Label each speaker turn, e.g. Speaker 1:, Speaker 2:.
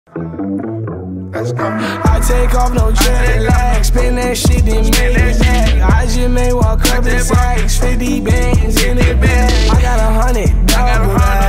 Speaker 1: Let's go.
Speaker 2: I take off, no jet lag. Spin that shit, then make it back. I just made walk up in sacks. 50 bands in it bag. I got $100 double that.